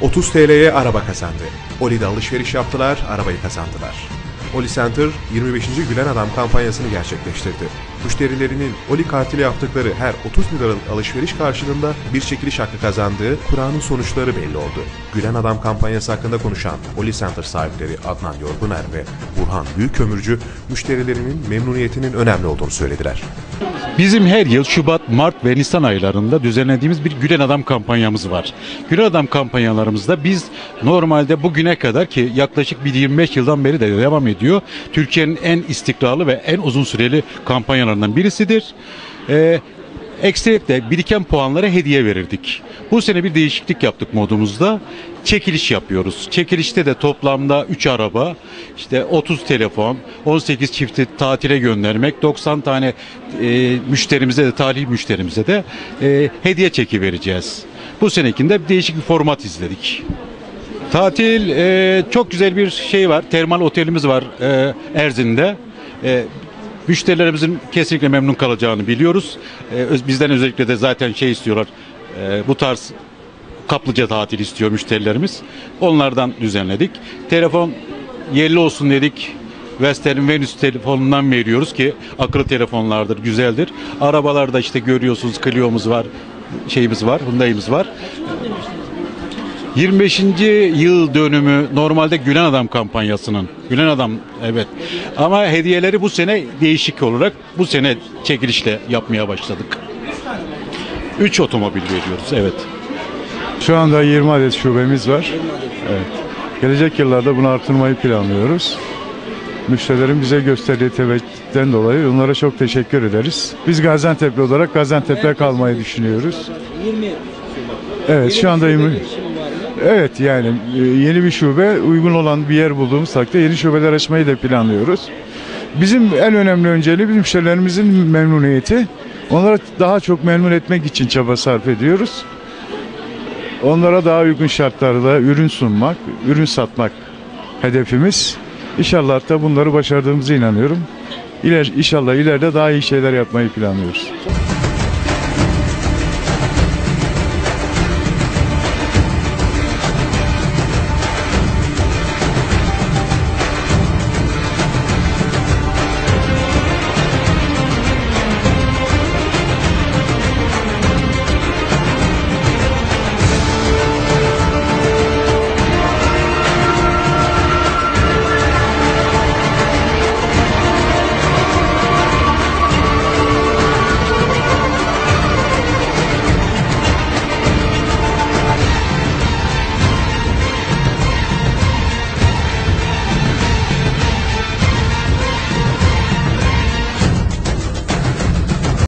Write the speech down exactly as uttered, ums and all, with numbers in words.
otuz T L'ye araba kazandı. Oli'de alışveriş yaptılar, arabayı kazandılar. Oli Center yirmi beşinci Gülen Adam kampanyasını gerçekleştirdi. Müşterilerinin Oli kartıyla yaptıkları her otuz liralık alışveriş karşılığında bir çekiliş hakkı kazandığı Kur'an'ın sonuçları belli oldu. Gülen Adam kampanyası hakkında konuşan Oli Center sahipleri Adnan Yorguner ve Burhan Büyükkömürcü, müşterilerinin memnuniyetinin önemli olduğunu söylediler. Bizim her yıl Şubat, Mart ve Nisan aylarında düzenlediğimiz bir Gülen Adam kampanyamız var. Gülen Adam kampanyalarımızda biz normalde bugüne kadar, ki yaklaşık bir yirmi beş yıldan beri de devam ediyor, Türkiye'nin en istikrarlı ve en uzun süreli kampanyalarından birisidir. Ee, Ekstrikte biriken puanlara hediye verirdik. Bu sene bir değişiklik yaptık modumuzda. Çekiliş yapıyoruz. Çekilişte de toplamda üç araba, işte otuz telefon, on sekiz çifti tatile göndermek, doksan tane e, müşterimize de, talih müşterimize de e, hediye çeki vereceğiz. Bu senekinde değişik bir format izledik. Tatil, e, çok güzel bir şey var. Termal otelimiz var e, Erzin'de. E, Müşterilerimizin kesinlikle memnun kalacağını biliyoruz. Ee, bizden özellikle de zaten şey istiyorlar. E, bu tarz kaplıca tatil istiyor müşterilerimiz. Onlardan düzenledik. Telefon yerli olsun dedik. Western Venus telefonundan veriyoruz ki akıllı telefonlardır, güzeldir. Arabalarda işte görüyorsunuz Clio'muz var, şeyimiz var, Hyundai'miz var. yirmi beşinci yıl dönümü normalde Gülen Adam kampanyasının. Gülen Adam, evet. Ama hediyeleri bu sene değişik olarak bu sene çekilişle yapmaya başladık. üç otomobil veriyoruz, evet. Şu anda yirmi adet şubemiz var. Evet. Gelecek yıllarda bunu artırmayı planlıyoruz. Müşterilerin bize gösterdiği teveccühten dolayı onlara çok teşekkür ederiz. Biz Gaziantep'li olarak Gaziantep'te kalmayı düşünüyoruz. Evet, şu anda yirmi. Evet, yani yeni bir şube, uygun olan bir yer bulduğumuz takdirde yeni şubeler açmayı da planlıyoruz. Bizim en önemli önceliği müşterilerimizin memnuniyeti. Onlara daha çok memnun etmek için çaba sarf ediyoruz. Onlara daha uygun şartlarda ürün sunmak, ürün satmak hedefimiz. İnşallah da bunları başardığımıza inanıyorum. İler, inşallah ileride daha iyi şeyler yapmayı planlıyoruz.